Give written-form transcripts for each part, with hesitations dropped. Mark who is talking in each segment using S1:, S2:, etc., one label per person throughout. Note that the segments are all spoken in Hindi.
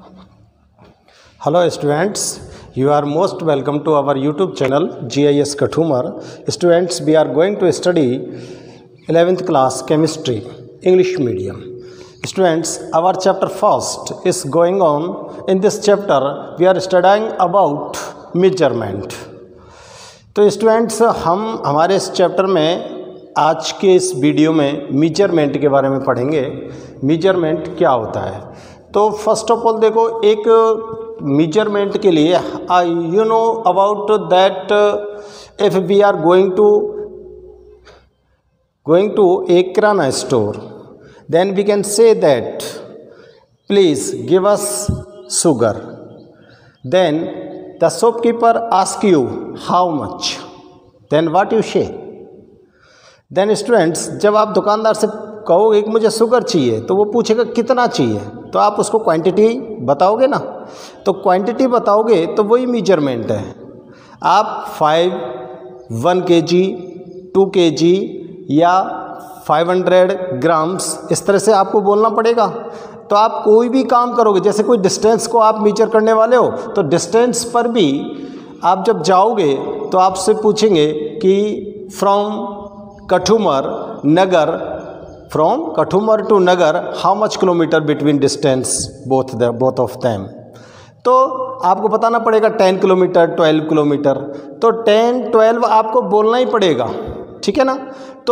S1: Hello students, you are most welcome to our YouTube channel GIS Kathumar. Students, we are going to study 11th class chemistry, English medium. Students, our chapter first is going on. In this chapter, we are studying about measurement. तो स्टूडेंट्स हम हमारे इस चैप्टर में आज के इस वीडियो में मेजरमेंट के बारे में पढ़ेंगे। मेजरमेंट क्या होता है? तो फर्स्ट ऑफ ऑल देखो, एक मेजरमेंट के लिए you know about that if we are going to a kirana store, then we can say that please give us sugar, then the shopkeeper ask you how much, then what you say? then students, जब आप दुकानदार से कहोगे कि मुझे शुगर चाहिए तो वो पूछेगा कितना चाहिए, तो आप उसको क्वांटिटी बताओगे ना। तो क्वांटिटी बताओगे तो वही मेजरमेंट है। आप 1 kg 2 kg या 500 ग्राम्स इस तरह से आपको बोलना पड़ेगा। तो आप कोई भी काम करोगे, जैसे कोई डिस्टेंस को आप मेजर करने वाले हो, तो डिस्टेंस पर भी आप जब जाओगे तो आपसे पूछेंगे कि from Kathumar to Nagar how much kilometre between distance both of them. तो आपको बताना पड़ेगा 10 किलोमीटर 12 किलोमीटर, तो 10-12 आपको बोलना ही पड़ेगा, ठीक है ना। तो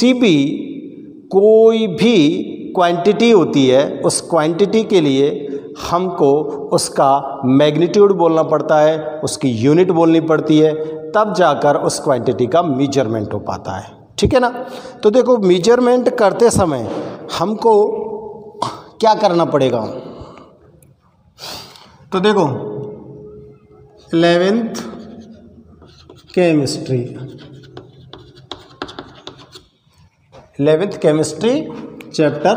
S1: कोई भी क्वांटिटी होती है, उस क्वांटिटी के लिए हमको उसका मैग्नीट्यूड बोलना पड़ता है, उसकी यूनिट बोलनी पड़ती है, तब जाकर उस क्वांटिटी का मेजरमेंट हो पाता है, ठीक है ना। तो देखो, मेजरमेंट करते समय हमको क्या करना पड़ेगा। तो देखो 11th chemistry chapter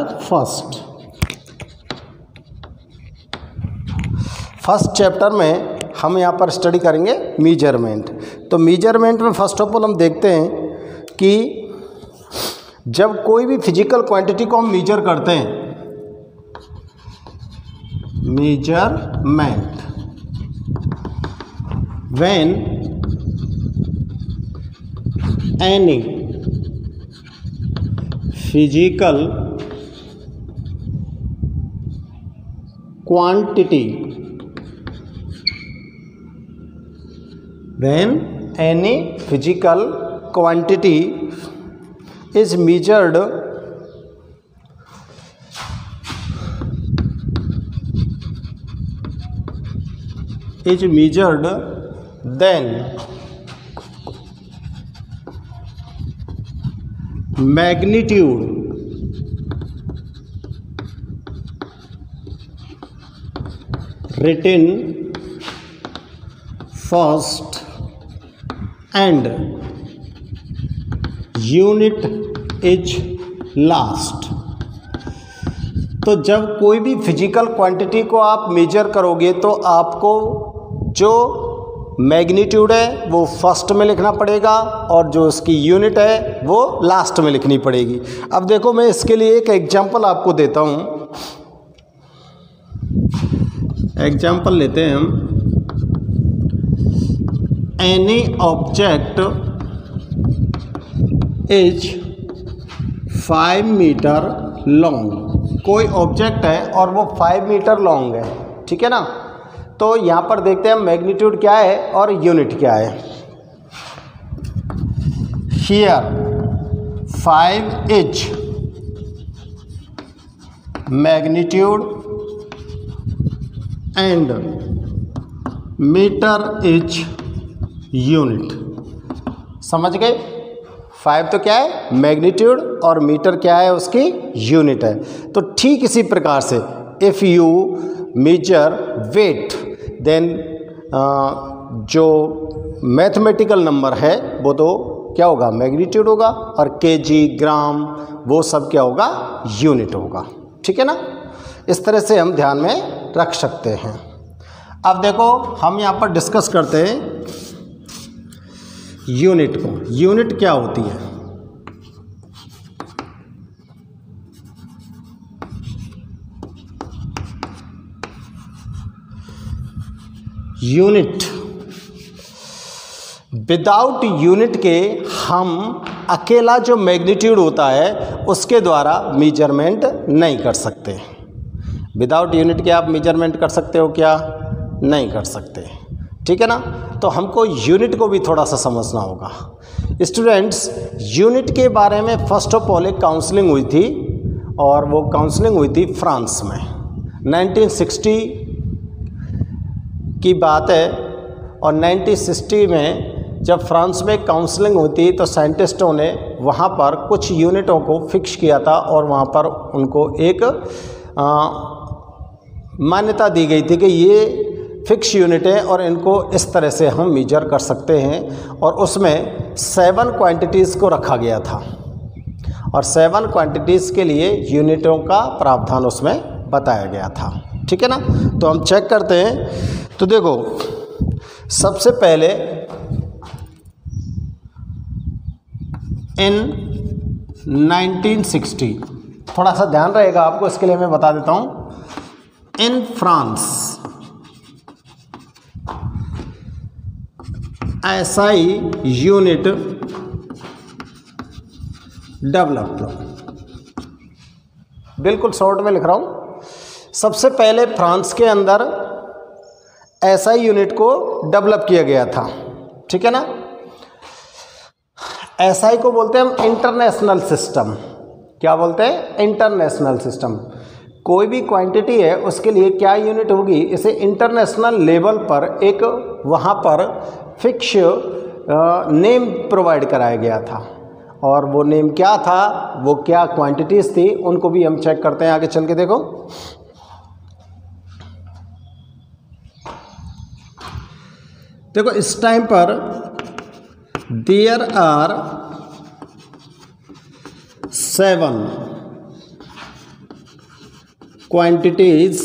S1: first chapter में हम यहाँ पर स्टडी करेंगे मेजरमेंट। तो मेजरमेंट में फर्स्ट ऑफ ऑल हम देखते हैं कि जब कोई भी फिजिकल क्वांटिटी को हम मेजर करते हैं, measurement when any physical quantity, when any physical quantity is measured then magnitude written first and unit is last। तो जब कोई भी फिजिकल क्वांटिटी को आप मेजर करोगे तो आपको जो मैग्नीट्यूड है वो फर्स्ट में लिखना पड़ेगा और जो उसकी यूनिट है वो लास्ट में लिखनी पड़ेगी। अब देखो, मैं इसके लिए एक एग्जांपल आपको देता हूँ। एग्जांपल लेते हैं हम। Any object is 5 metre long. कोई ऑब्जेक्ट है और वो 5 मीटर लॉन्ग है, ठीक है ना। तो यहाँ पर देखते हैं मैग्नीट्यूड क्या है और यूनिट क्या है। Here 5 is magnitude and metre is unit. समझ गए? 5 तो क्या है? मैग्नीट्यूड, और मीटर क्या है? उसकी यूनिट है। तो ठीक इसी प्रकार से if you measure weight, then जो मैथमेटिकल नंबर है वो तो क्या होगा? मैग्नीट्यूड होगा, और केजी, ग्राम, वो सब क्या होगा? यूनिट होगा, ठीक है ना। इस तरह से हम ध्यान में रख सकते हैं। अब देखो, हम यहाँ पर डिस्कस करते हैं यूनिट को। यूनिट क्या होती है? यूनिट, विदाउट यूनिट के हम अकेला जो मैग्नीट्यूड होता है उसके द्वारा मेजरमेंट नहीं कर सकते। विदाउट यूनिट के आप मेजरमेंट कर सकते हो क्या? नहीं कर सकते, ठीक है ना। तो हमको यूनिट को भी थोड़ा सा समझना होगा। स्टूडेंट्स, यूनिट के बारे में फर्स्ट ऑफ ऑल एक काउंसलिंग हुई थी, और वो काउंसलिंग हुई थी फ्रांस में। 1960 की बात है, और 1960 में जब फ्रांस में काउंसलिंग होती तो साइंटिस्टों ने वहाँ पर कुछ यूनिटों को फिक्स किया था, और वहाँ पर उनको एक मान्यता दी गई थी कि ये फिक्स यूनिट है और इनको इस तरह से हम मेजर कर सकते हैं। और उसमें 7 क्वांटिटीज़ को रखा गया था, और 7 क्वांटिटीज़ के लिए यूनिटों का प्रावधान उसमें बताया गया था, ठीक है ना। तो हम चेक करते हैं। तो देखो, सबसे पहले इन 1960, थोड़ा सा ध्यान रहेगा आपको, इसके लिए मैं बता देता हूँ। In France SI unit developed. बिल्कुल शॉर्ट में लिख रहा हूँ। सबसे पहले फ्रांस के अंदर SI यूनिट को डेवलप किया गया था, ठीक है ना। SI को बोलते हैं हम इंटरनेशनल सिस्टम। क्या बोलते हैं? International system. कोई भी क्वांटिटी है उसके लिए क्या यूनिट होगी, इसे इंटरनेशनल लेवल पर एक वहाँ पर फिक्स नेम प्रोवाइड कराया गया था, और वो नेम क्या था, वो क्या क्वांटिटीज़ थी, उनको भी हम चेक करते हैं। आगे चल के देखो, देखो इस टाइम पर देयर आर 7 क्वांटिटीज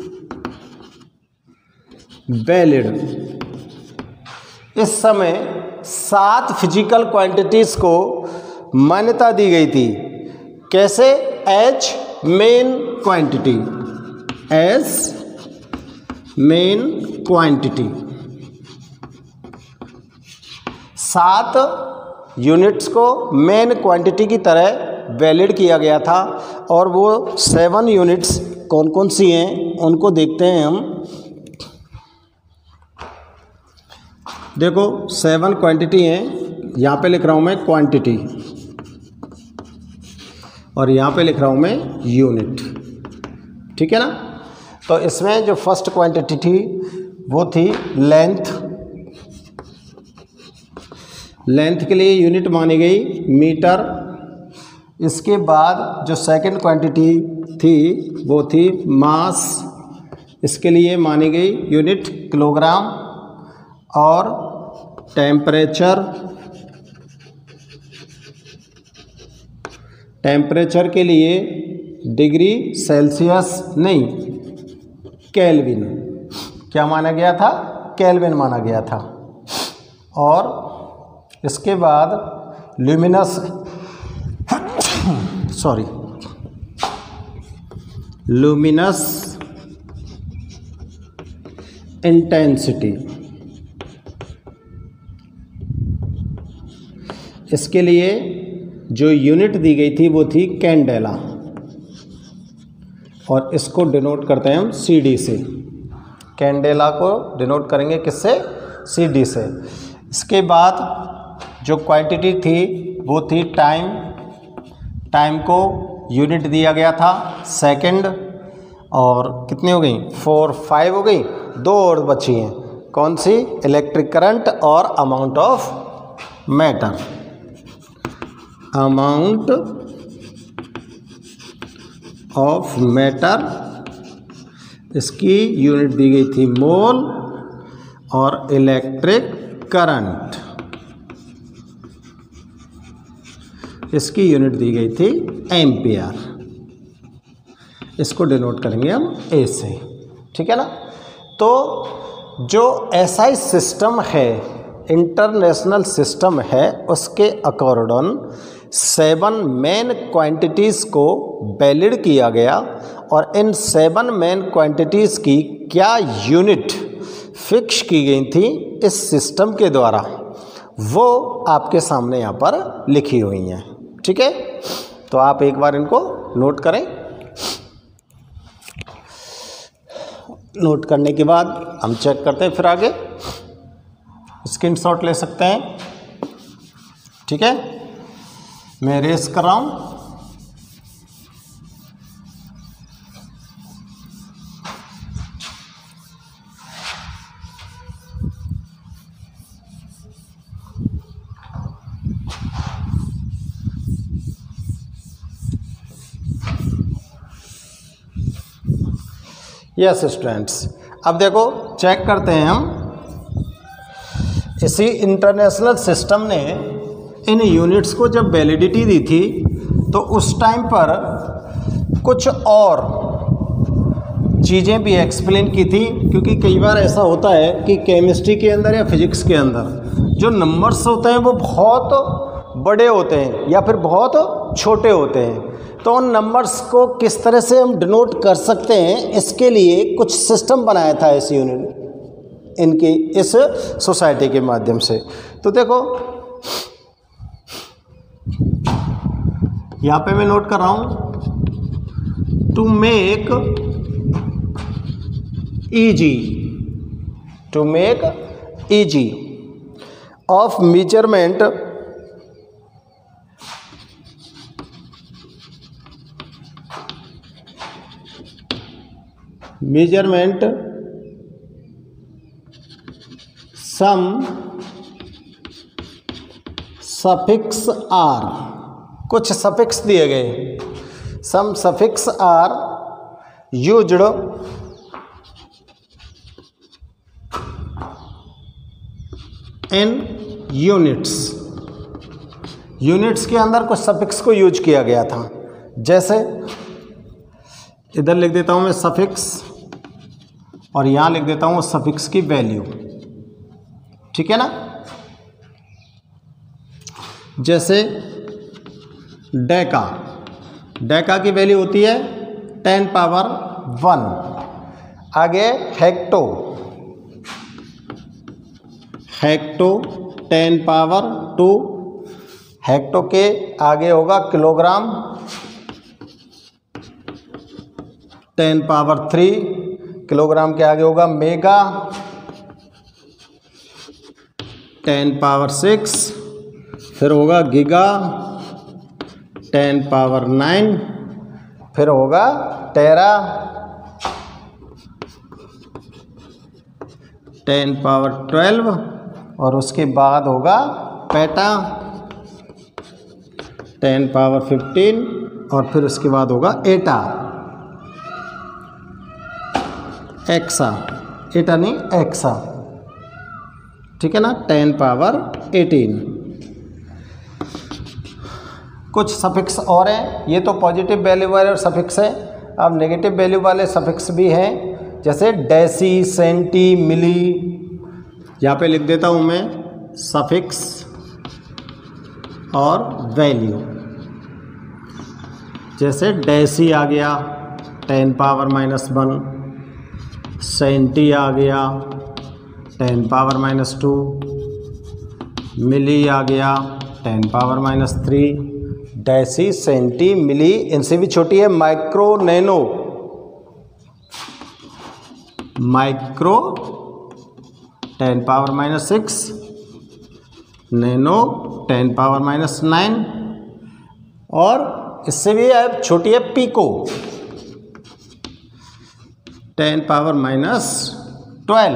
S1: वैलिड। इस समय 7 फिजिकल क्वांटिटीज़ को मान्यता दी गई थी। कैसे? As main quantity, as main quantity. 7 units को मेन क्वांटिटी की तरह वैलिड किया गया था, और वो 7 यूनिट्स कौन कौन सी हैं उनको देखते हैं हम। देखो 7 क्वांटिटी हैं, यहाँ पे लिख रहा हूँ मैं क्वांटिटी, और यहाँ पे लिख रहा हूँ मैं यूनिट, ठीक है ना। तो इसमें जो फर्स्ट क्वांटिटी थी वो थी लेंथ। लेंथ के लिए यूनिट मानी गई मीटर। इसके बाद जो सेकंड क्वांटिटी थी वो थी मास। इसके लिए मानी गई यूनिट किलोग्राम। और टेम्परेचर, टेम्परेचर के लिए डिग्री सेल्सियस नहीं, केल्विन। क्या माना गया था? केल्विन माना गया था। और इसके बाद ल्यूमिनस लुमिनस इंटेंसिटी, इसके लिए जो यूनिट दी गई थी वो थी कैंडेला, और इसको डिनोट करते हैं हम CD से। कैंडेला को डिनोट करेंगे किससे? CD से। इसके बाद जो क्वांटिटी थी वो थी टाइम। टाइम को यूनिट दिया गया था सेकंड, और कितनी हो गई? 4, 5 हो गई। 2 और बची हैं, कौन सी? इलेक्ट्रिक करंट और amount of matter. Amount of matter, इसकी यूनिट दी गई थी मोल, और इलेक्ट्रिक करंट, इसकी यूनिट दी गई थी एम्पियर। इसको डिनोट करेंगे हम A से, ठीक है ना। तो जो SI सिस्टम है, इंटरनेशनल सिस्टम है, उसके अकॉर्डिंग 7 मेन क्वांटिटीज़ को वैलिड किया गया, और इन 7 मेन क्वांटिटीज़ की क्या यूनिट फिक्स की गई थी इस सिस्टम के द्वारा, वो आपके सामने यहाँ पर लिखी हुई हैं। ठीक है, तो आप एक बार इनको नोट करें। नोट करने के बाद हम चेक करते हैं, फिर आगे स्क्रीनशॉट ले सकते हैं। ठीक है, मैं रेस कर रहा हूँ। यस स्टूडेंट्स, अब देखो चेक करते हैं हम। इसी इंटरनेशनल सिस्टम ने इन यूनिट्स को जब वैलिडिटी दी थी तो उस टाइम पर कुछ और चीज़ें भी एक्सप्लेन की थी, क्योंकि कई बार ऐसा होता है कि केमिस्ट्री के अंदर या फिजिक्स के अंदर जो नंबर्स होते हैं वो बहुत बड़े होते हैं या फिर बहुत छोटे होते हैं। तो उन नंबर्स को किस तरह से हम डिनोट कर सकते हैं, इसके लिए कुछ सिस्टम बनाया था इस यूनिट इनकी इस सोसाइटी के माध्यम से। तो देखो यहाँ पे मैं नोट कर रहा हूँ, to make easy of measurement some suffix are, कुछ सफिक्स दिए गए, some suffix are used in units के अंदर कुछ सफिक्स को यूज किया गया था। जैसे इधर लिख देता हूँ मैं सफिक्स और यहाँ लिख देता हूँ सफिक्स की वैल्यू। ठीक है ना, जैसे डेका की वैल्यू होती है 10 पावर 1। आगे हेक्टो 10 पावर 2। हेक्टो के आगे होगा किलोग्राम 10 पावर 3। किलोग्राम के आगे होगा मेगा 10 पावर 6। फिर होगा गीगा 10 पावर 9। फिर होगा टेरा 10 पावर 12 और उसके बाद होगा पेटा 10 पावर 15 और फिर उसके बाद होगा एटा नहीं एक्सा। ठीक है ना, 10 पावर 18। कुछ सफिक्स और हैं, ये तो पॉजिटिव वैल्यू वाले सफिक्स हैं। अब नेगेटिव वैल्यू वाले सफिक्स भी हैं, जैसे डेसी, सेंटी, मिली। यहाँ पे लिख देता हूँ मैं सफिक्स और वैल्यू। जैसे डेसी आ गया 10 पावर -1, सेंटी आ गया 10 पावर -2, मिली आ गया 10 पावर -3, डेसी, सेंटी, मिली। इनसे भी छोटी है micro, nano. Micro 10 power -6, nano 10 power -9 और इससे भी है छोटी है पीको 10 पावर -12,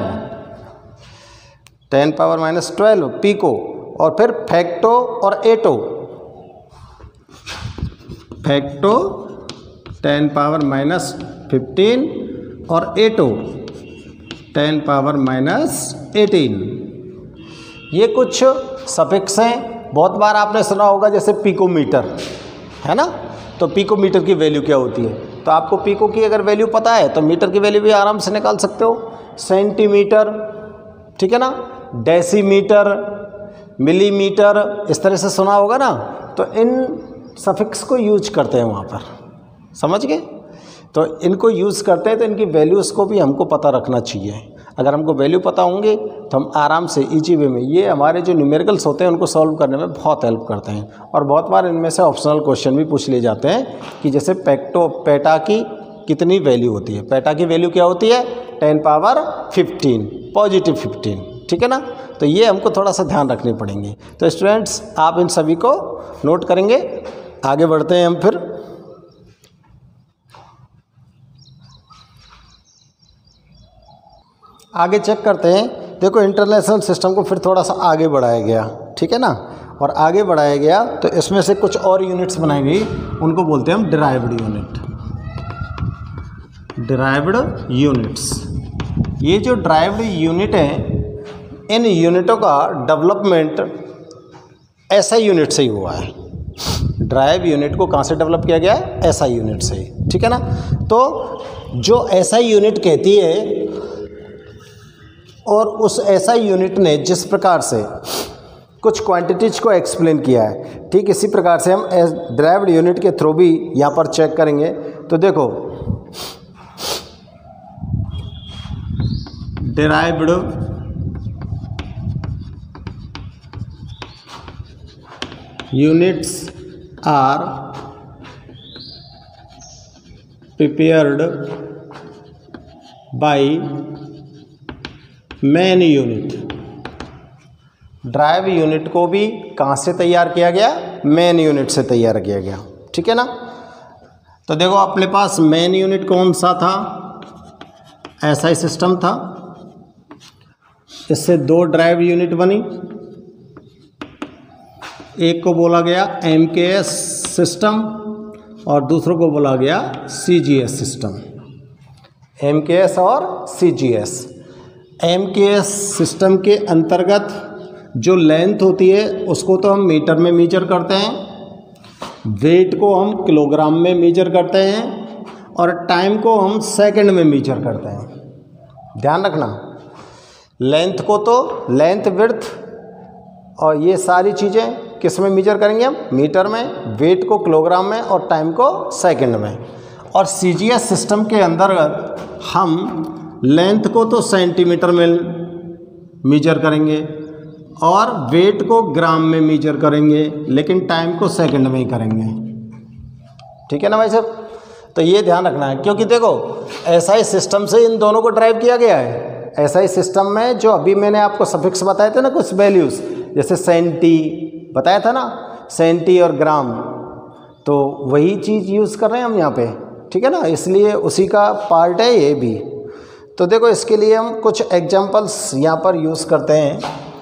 S1: 10 पावर -12 पीको। और फिर फैक्टो और एटो। फैक्टो 10 पावर -15 और एटो 10 पावर -18। ये कुछ सफिक्स हैं। बहुत बार आपने सुना होगा जैसे पिकोमीटर, है ना। तो पिकोमीटर की वैल्यू क्या होती है, तो आपको पिको की अगर वैल्यू पता है तो मीटर की वैल्यू भी आराम से निकाल सकते हो। सेंटीमीटर, ठीक है ना, डेसीमीटर, मिलीमीटर, इस तरह से सुना होगा ना। तो इन सफिक्स को यूज करते हैं वहाँ पर, समझ गए। तो इनको यूज़ करते हैं तो इनकी वैल्यूज़ को भी हमको पता रखना चाहिए। अगर हमको वैल्यू पता होंगे तो हम आराम से इजी वे में, ये हमारे जो न्यूमेरिकल्स होते हैं उनको सॉल्व करने में बहुत हेल्प करते हैं। और बहुत बार इनमें से ऑप्शनल क्वेश्चन भी पूछ लिए जाते हैं कि जैसे पेटा की कितनी वैल्यू होती है। पेटा की वैल्यू क्या होती है? 10 पावर 15, पॉजिटिव 15, ठीक है ना। तो ये हमको थोड़ा सा ध्यान रखनी पड़ेंगी। तो स्टूडेंट्स आप इन सभी को नोट करेंगे। आगे बढ़ते हैं हम फिर। आगे चेक करते हैं। देखो इंटरनेशनल सिस्टम को फिर थोड़ा सा आगे बढ़ाया गया, ठीक है ना। और आगे बढ़ाया गया तो इसमें से कुछ और यूनिट्स बनाई गई, उनको बोलते हैं हम डिराइव्ड यूनिट। डिराइव्ड यूनिट्स, ये जो डिराइव्ड यूनिट हैं, इन यूनिटों का डेवलपमेंट एसआई यूनिट से ही हुआ है। ड्राइव यूनिट को कहाँ से डेवलप किया गया है? एसआई यूनिट से, ठीक है ना। तो जो एसआई यूनिट कहती है और उस एसआई यूनिट ने जिस प्रकार से कुछ क्वांटिटीज को एक्सप्लेन किया है, ठीक इसी प्रकार से हम डिराइव्ड यूनिट के थ्रू भी यहाँ पर चेक करेंगे। तो देखो derived units are prepared by main unit। Drive unit को भी कहाँ से तैयार किया गया? मेन यूनिट से तैयार किया गया, ठीक है ना। तो देखो अपने पास मेन यूनिट कौन सा था? एसआई सिस्टम था। इससे दो ड्राइव यूनिट बनी, एक को बोला गया एमकेएस सिस्टम और दूसरों को बोला गया सीजीएस सिस्टम। एमकेएस और सीजीएस। एमकेएस सिस्टम के अंतर्गत जो लेंथ होती है उसको तो हम मीटर में मेजर करते हैं, वेट को हम किलोग्राम में मेजर करते हैं और टाइम को हम सेकंड में मेजर करते हैं। ध्यान रखना, लेंथ को तो लेंथ, विड्थ और ये सारी चीज़ें किस में मेजर करेंगे हम? मीटर में, वेट को किलोग्राम में और टाइम को सेकंड में। और सीजीएस सिस्टम के अंतर्गत हम लेंथ को तो सेंटीमीटर में मेजर करेंगे और वेट को ग्राम में मेजर करेंगे, लेकिन टाइम को सेकंड में ही करेंगे, ठीक है ना भाई साहब। तो ये ध्यान रखना है, क्योंकि देखो एसआई सिस्टम से इन दोनों को ड्राइव किया गया है। एसआई सिस्टम में जो अभी मैंने आपको सफिक्स बताए थे ना, कुछ वैल्यूज़, जैसे सेंटी बताया था ना, सेंटी और ग्राम, तो वही चीज़ यूज़ कर रहे हैं हम यहाँ पे, ठीक है ना। इसलिए उसी का पार्ट है ये भी। तो देखो इसके लिए हम कुछ एग्जांपल्स यहाँ पर यूज़ करते हैं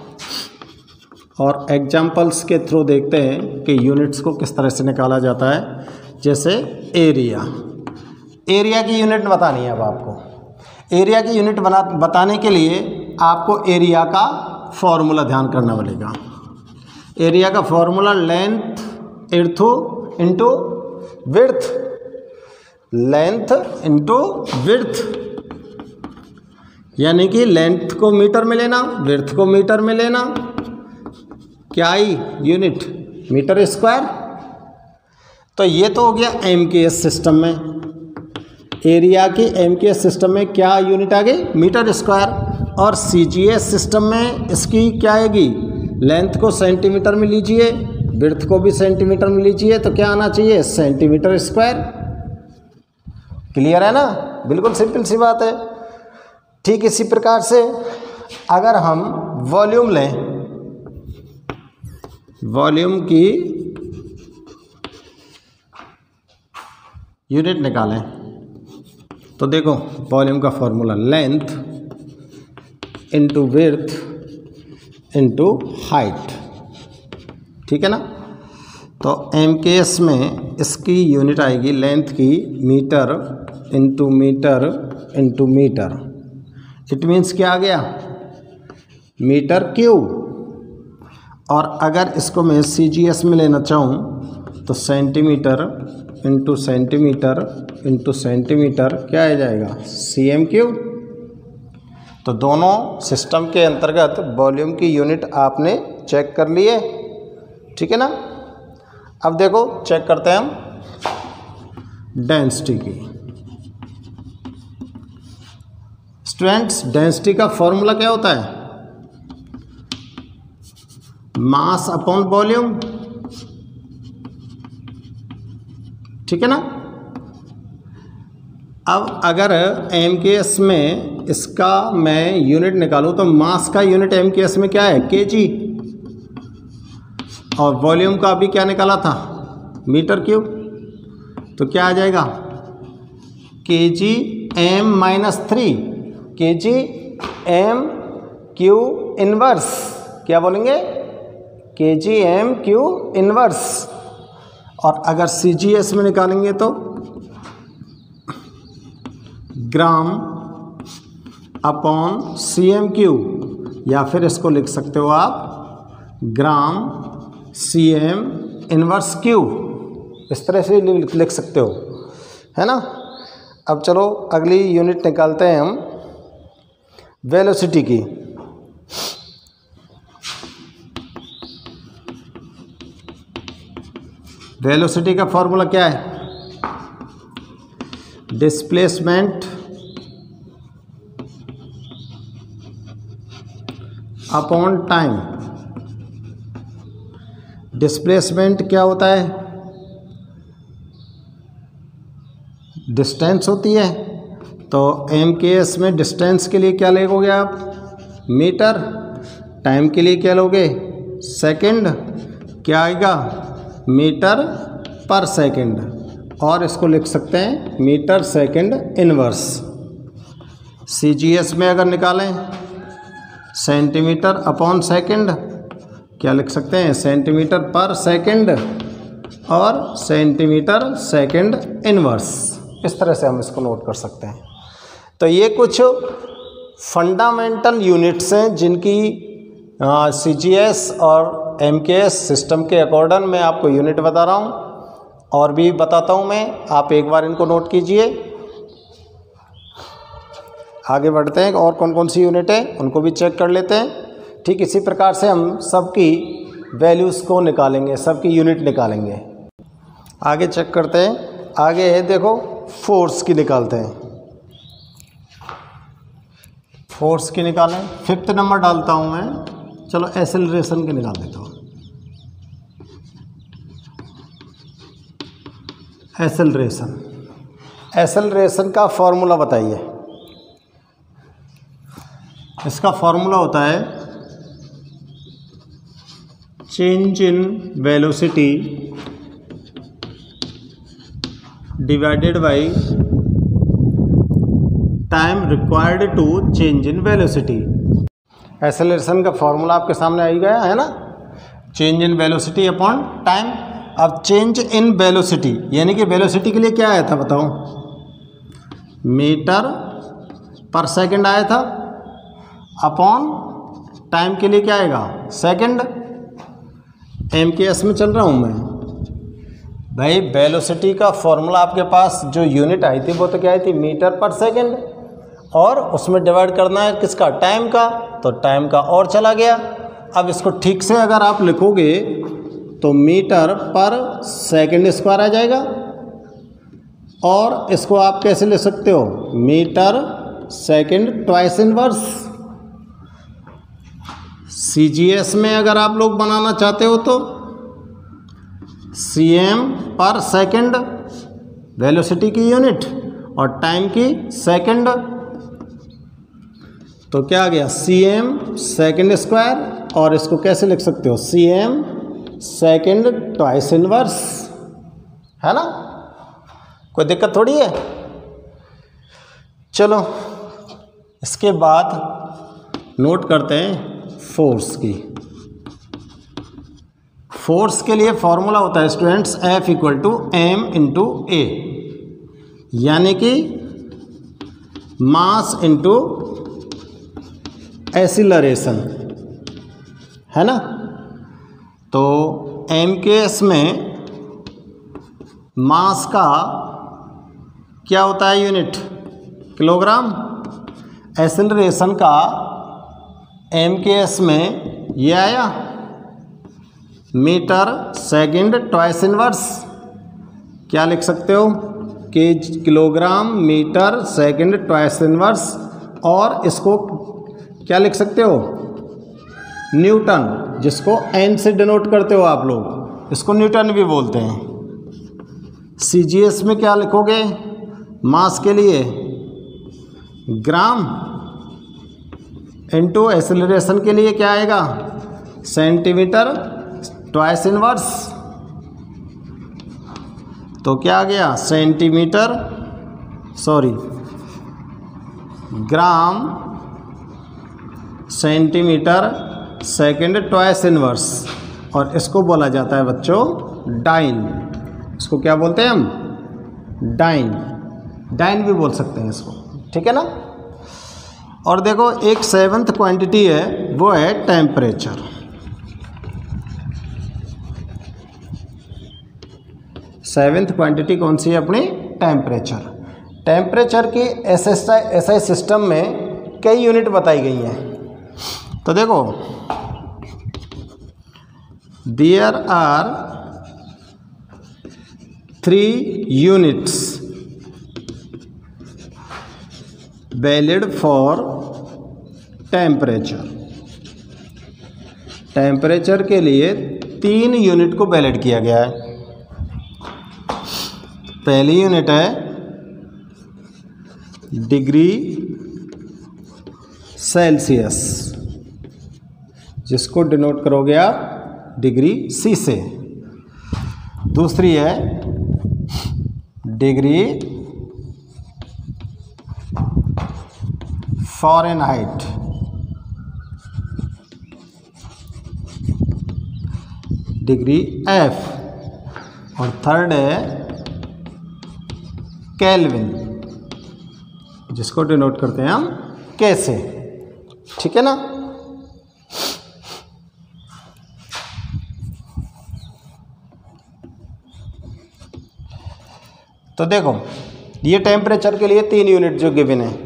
S1: और एग्जांपल्स के थ्रू देखते हैं कि यूनिट्स को किस तरह से निकाला जाता है। जैसे एरिया, एरिया की यूनिट बतानी है। अब आपको एरिया की यूनिट बताने के लिए आपको एरिया का फॉर्मूला ध्यान करना पड़ेगा। एरिया का formula length into width, length into width, यानी कि लेंथ को मीटर में लेना, विड्थ को मीटर में लेना, क्या आई यूनिट? Metre square. तो ये तो हो गया एमकेएस सिस्टम में। एरिया की एमकेएस सिस्टम में क्या यूनिट आ गई? Metre square. और सीजीएस सिस्टम में इसकी क्या आएगी? लेंथ को सेंटीमीटर में लीजिए, विड्थ को भी सेंटीमीटर में लीजिए, तो क्या आना चाहिए? Centimetre square. क्लियर है ना? बिल्कुल सिंपल सी बात है। ठीक इसी प्रकार से अगर हम वॉल्यूम लें, वॉल्यूम की यूनिट निकालें, तो देखो वॉल्यूम का formula length into width into height, ठीक है ना। तो एमकेएस में इसकी यूनिट आएगी लेंथ की metre into metre into metre. It means क्या आ गया? Metre cube. और अगर इसको मैं सीजीएस में लेना चाहूँ तो centimetre into centimetre into centimetre क्या आ जाएगा? CM cube. तो दोनों सिस्टम के अंतर्गत वॉल्यूम की यूनिट आपने चेक कर ली है, ठीक है ना। अब देखो चेक करते हैं हम डेंसिटी की। स्टूडेंट्स डेंसिटी का फॉर्मूला क्या होता है? मास अपॉन वॉल्यूम, ठीक है ना। अब अगर MKS में इसका मैं यूनिट निकालूं तो मास का यूनिट MKS में क्या है? kg, और वॉल्यूम का अभी क्या निकाला था? Metre cube. तो क्या आ जाएगा? kg m-3 kg m cube inverse, क्या बोलेंगे? kg m cube inverse. और अगर CGS में निकालेंगे तो ग्राम अपॉन CM क्यू, या फिर इसको लिख सकते हो आप ग्राम CM इनवर्स क्यू, इस तरह से लिख सकते हो, है ना। अब चलो अगली यूनिट निकालते हैं हम वेलोसिटी की। वेलोसिटी का फॉर्मूला क्या है? Displacement upon time. डिस्प्लेसमेंट क्या होता है? डिस्टेंस होती है। तो MKS में डिस्टेंस के लिए क्या लोगे आप? मीटर। टाइम के लिए क्या लोगे? सेकंड। क्या आएगा? मीटर पर सेकंड, और इसको लिख सकते हैं मीटर सेकंड इनवर्स। CGS में अगर निकालें सेंटीमीटर अपॉन सेकंड, क्या लिख सकते हैं? सेंटीमीटर पर सेकंड और सेंटीमीटर सेकंड इनवर्स। इस तरह से हम इसको नोट कर सकते हैं। तो ये कुछ फंडामेंटल यूनिट्स हैं जिनकी CGS और MKS सिस्टम के अकॉर्डिंग मैं आपको यूनिट बता रहा हूँ, और भी बताता हूँ मैं, आप एक बार इनको नोट कीजिए। आगे बढ़ते हैं, और कौन कौन सी यूनिट है उनको भी चेक कर लेते हैं। ठीक इसी प्रकार से हम सबकी वैल्यूज़ को निकालेंगे, सबकी यूनिट निकालेंगे। आगे चेक करते हैं। आगे है देखो फोर्स की निकालते हैं। फोर्स की निकालें, 5th नंबर डालता हूँ मैं। चलो एक्सेलरेशन की निकाल देता हूँ। एक्सेलरेशन का फॉर्मूला बताइए। इसका फॉर्मूला होता है change in velocity divided by time required to change in velocity. Acceleration का फॉर्मूला आपके सामने आ ही गया है ना, change in velocity upon time. अब चेंज इन वेलोसिटी यानी कि वेलोसिटी के लिए क्या आया था बताओ? मीटर पर सेकंड आया था, अपॉन टाइम के लिए क्या आएगा? सेकंड। MKS में चल रहा हूँ मैं भाई। वेलोसिटी का फॉर्मूला आपके पास जो यूनिट आई थी वो तो क्या आई थी? मीटर पर सेकंड, और उसमें डिवाइड करना है किसका? टाइम का। तो टाइम का और चला गया। अब इसको ठीक से अगर आप लिखोगे तो मीटर पर सेकंड स्क्वायर आ जाएगा, और इसको आप कैसे लिख सकते हो? Metre second twice inverse. CGS में अगर आप लोग बनाना चाहते हो तो CM पर सेकंड वेलोसिटी की यूनिट, और टाइम की सेकंड। तो क्या आ गया? CM सेकंड स्क्वायर, और इसको कैसे लिख सकते हो? CM सेकंड ट्वाइस इनवर्स, है ना। कोई दिक्कत थोड़ी है। चलो इसके बाद नोट करते हैं फोर्स की। फोर्स के लिए फॉर्मूला होता है students F equal to M into A, यानी कि मास इंटू एक्सीलरेशन, है ना। तो MKS में मास का क्या होता है? Unit kilogram. एक्सीलरेशन का MKS में ये आया मीटर सेकंड ट्वाइस इनवर्स। क्या लिख सकते हो? कि kilogram metre second twice inverse, और इसको क्या लिख सकते हो, न्यूटन, जिसको एन से डिनोट करते हो आप लोग, इसको न्यूटन भी बोलते हैं। CGS में क्या लिखोगे, मास के लिए ग्राम, इनटू एक्सेलरेशन के लिए क्या आएगा, सेंटीमीटर ट्वाइस इनवर्स। तो क्या आ गया, gram centimetre second twice inverse. और इसको बोला जाता है बच्चों डाइन। इसको क्या बोलते हैं हम, डाइन भी बोल सकते हैं इसको, ठीक है ना। और देखो एक 7th क्वांटिटी है, वो है टेम्परेचर। सेवेंथ क्वांटिटी कौन सी है अपनी, टेम्परेचर। टेम्परेचर की SI सिस्टम में कई यूनिट बताई गई हैं। तो देखो there are 3 units valid for temperature. Temperature के लिए 3 यूनिट को वैलिड किया गया है। पहली यूनिट है डिग्री सेल्सियस, जिसको डिनोट करोगे आप डिग्री C से। दूसरी है डिग्री फ़ारेनहाइट, डिग्री F। और थर्ड है केल्विन, जिसको डिनोट करते हैं हम K से, ठीक है ना। तो देखो ये टेम्परेचर के लिए 3 यूनिट जो गिवन है।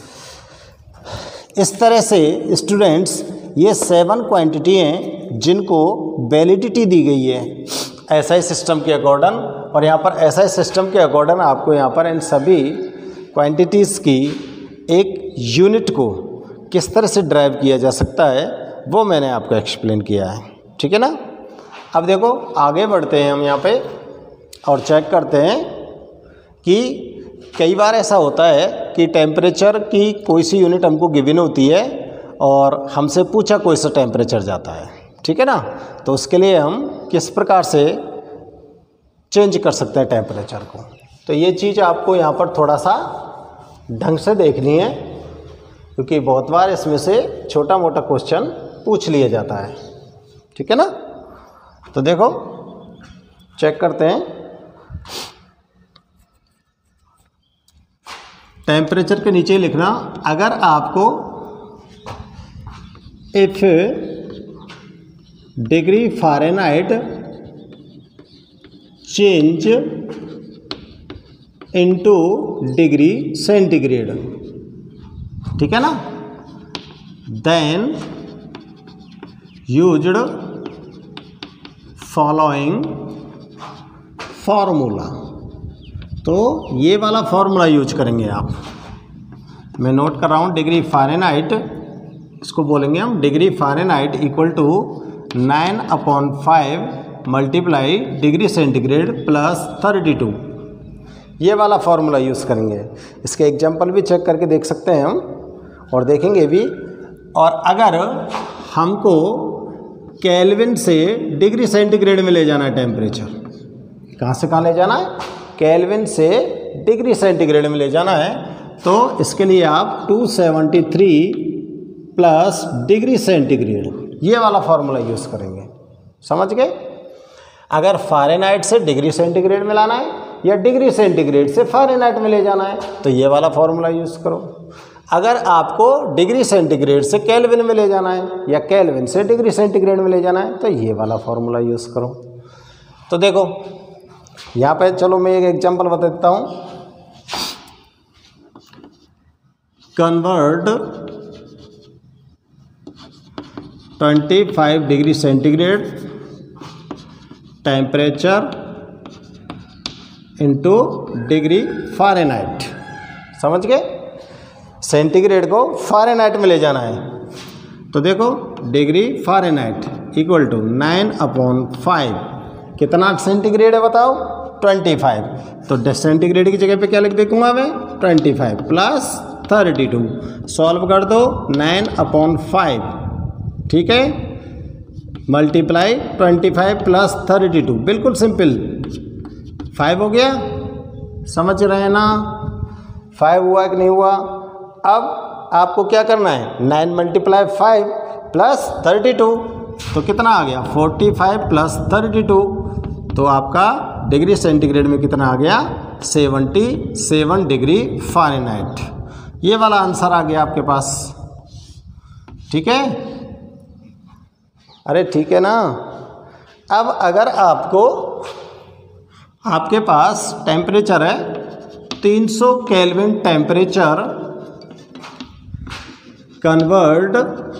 S1: इस तरह से स्टूडेंट्स ये 7 क्वांटिटी हैं जिनको वैलिडिटी दी गई है SI सिस्टम के अकॉर्डिंग। और यहाँ पर SI सिस्टम के अकॉर्डिंग आपको यहाँ पर इन सभी क्वांटिटीज़ की एक यूनिट को किस तरह से ड्राइव किया जा सकता है वो मैंने आपको एक्सप्लेन किया है, ठीक है ना। अब देखो आगे बढ़ते हैं हम यहाँ पे और चेक करते हैं कि कई बार ऐसा होता है कि टेम्परेचर की कोई सी यूनिट हमको गिवन होती है और हमसे पूछा कोई सा टेम्परेचर जाता है, ठीक है ना। तो उसके लिए हम किस प्रकार से चेंज कर सकते हैं टेम्परेचर को। तो ये चीज़ आपको यहाँ पर थोड़ा सा ढंग से देखनी है, क्योंकि बहुत बार इसमें से छोटा मोटा क्वेश्चन पूछ लिया जाता है, ठीक है ना। तो देखो चेक करते हैं, टेम्परेचर के नीचे लिखना, अगर आपको if degree Fahrenheit change into degree centigrade, ठीक है ना, देन यूज्ड फॉलोइंग फार्मूला। तो ये वाला फार्मूला यूज करेंगे आप। मैं नोट कर रहा हूँ, डिग्री फ़ारेनहाइट, इसको बोलेंगे हम degree Fahrenheit equal to 9/5 multiply degree centigrade plus 32। ये वाला फार्मूला यूज़ करेंगे। इसके एग्जांपल भी चेक करके देख सकते हैं हम और देखेंगे भी। और अगर हमको केल्विन से डिग्री सेंटीग्रेड में ले जाना है टेम्परेचर, कहाँ से कहाँ ले जाना है, केल्विन से डिग्री सेंटीग्रेड में ले जाना है, तो इसके लिए आप 273 प्लस डिग्री सेंटीग्रेड ये वाला फार्मूला यूज़ करेंगे, समझ गए। अगर फ़ारेनहाइट से डिग्री सेंटीग्रेड में लाना है या डिग्री सेंटीग्रेड से फ़ारेनहाइट में ले जाना है तो ये वाला फार्मूला यूज़ करो। अगर आपको डिग्री सेंटीग्रेड से केल्विन में ले जाना है या केल्विन से डिग्री सेंटीग्रेड में ले जाना है तो ये वाला फार्मूला यूज़ करो। तो देखो यहाँ पे चलो मैं एक एग्जांपल बता देता हूँ। Convert 25 degree centigrade temperature into degree Fahrenheit, समझ गए। सेंटीग्रेड को फ़ारेनहाइट में ले जाना है। तो देखो डिग्री फ़ारेनहाइट इक्वल टू 9/5 कितना सेंटीग्रेड है बताओ 25। तो सेंटीग्रेड की जगह पे क्या लिख देखूंगा मैं 25 प्लस 32 सॉल्व कर दो 9/5 ठीक है मल्टीप्लाई 25 प्लस 32 बिल्कुल सिंपल 5 हो गया। समझ रहे हैं ना 5 हुआ कि नहीं हुआ। अब आपको क्या करना है 9 × 5 प्लस 32 तो कितना आ गया 45 प्लस 32 तो आपका डिग्री सेंटीग्रेड में कितना आ गया 77 डिग्री फ़ारेनहाइट। ये वाला आंसर आ गया आपके पास ठीक है। अरे ठीक है ना। अब अगर आपके पास टेम्परेचर है 300 Kelvin temperature convert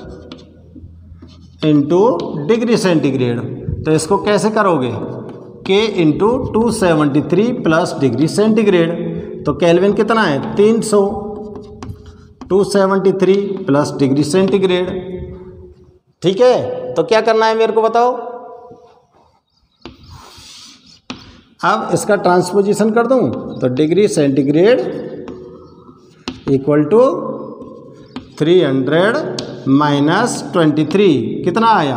S1: into degree centigrade तो इसको कैसे करोगे K × 273 प्लस डिग्री सेंटीग्रेड तो केल्विन कितना है 300 273 प्लस डिग्री सेंटीग्रेड ठीक है। तो क्या करना है मेरे को बताओ। अब इसका ट्रांसपोजिशन कर दूं तो degree centigrade equal to 300 minus 23 कितना आया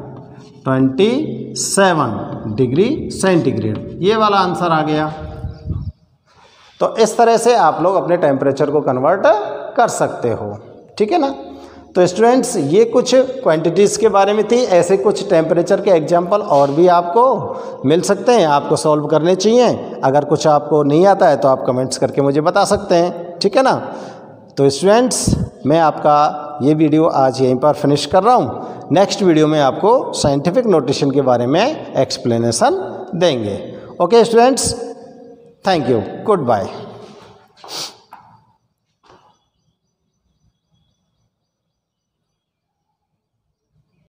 S1: 27 डिग्री सेंटीग्रेड। ये वाला आंसर आ गया। तो इस तरह से आप लोग अपने टेम्परेचर को कन्वर्ट कर सकते हो ठीक है ना। तो स्टूडेंट्स ये कुछ क्वांटिटीज़ के बारे में थी। ऐसे कुछ टेम्परेचर के एग्जांपल और भी आपको मिल सकते हैं आपको सॉल्व करने चाहिए। अगर कुछ आपको नहीं आता है तो आप कमेंट्स करके मुझे बता सकते हैं ठीक है ना। तो स्टूडेंट्स मैं आपका ये वीडियो आज यहीं पर फिनिश कर रहा हूँ। नेक्स्ट वीडियो में आपको साइंटिफिक नोटेशन के बारे में एक्सप्लेनेशन देंगे। Okay students thank you good bye.